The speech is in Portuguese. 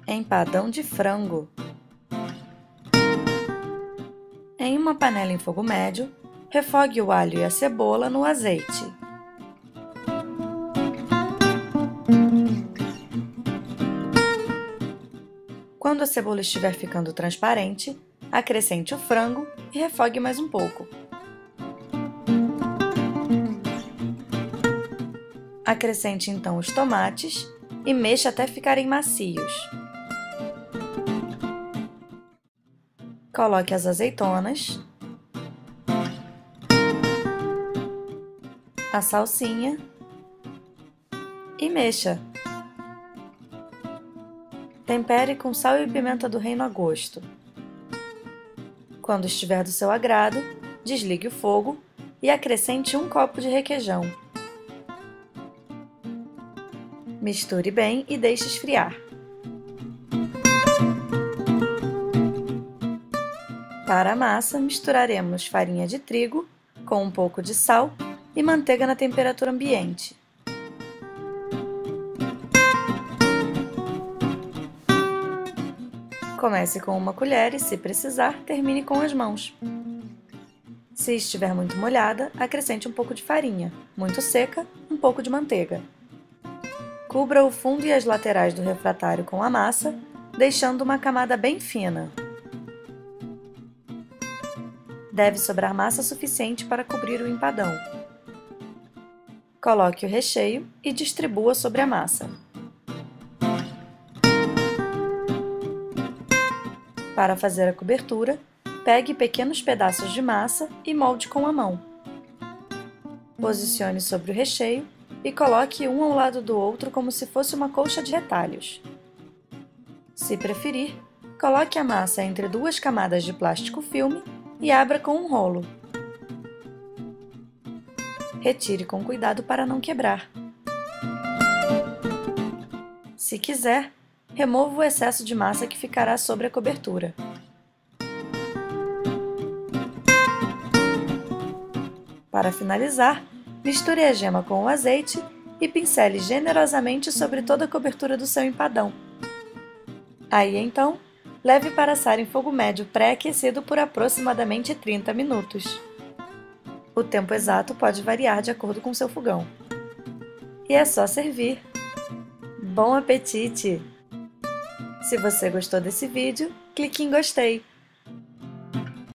Empadão de frango. Em uma panela em fogo médio, refogue o alho e a cebola no azeite. Quando a cebola estiver ficando transparente, acrescente o frango e refogue mais um pouco. Acrescente então os tomates e mexa até ficarem macios. Coloque as azeitonas, a salsinha e mexa. Tempere com sal e pimenta do reino a gosto. Quando estiver do seu agrado, desligue o fogo e acrescente um copo de requeijão. Misture bem e deixe esfriar. Para a massa, misturaremos farinha de trigo com um pouco de sal e manteiga na temperatura ambiente. Comece com uma colher e, se precisar, termine com as mãos. Se estiver muito molhada, acrescente um pouco de farinha, muito seca, um pouco de manteiga. Cubra o fundo e as laterais do refratário com a massa, deixando uma camada bem fina. Deve sobrar massa suficiente para cobrir o empadão. Coloque o recheio e distribua sobre a massa. Para fazer a cobertura, pegue pequenos pedaços de massa e molde com a mão. Posicione sobre o recheio e coloque um ao lado do outro como se fosse uma colcha de retalhos. Se preferir, coloque a massa entre duas camadas de plástico filme e abra com um rolo. Retire com cuidado para não quebrar. Se quiser, remova o excesso de massa que ficará sobre a cobertura. Para finalizar, misture a gema com o azeite e pincele generosamente sobre toda a cobertura do seu empadão. Aí então, leve para assar em fogo médio pré-aquecido por aproximadamente 30 minutos. O tempo exato pode variar de acordo com seu fogão. E é só servir! Bom apetite! Se você gostou desse vídeo, clique em gostei!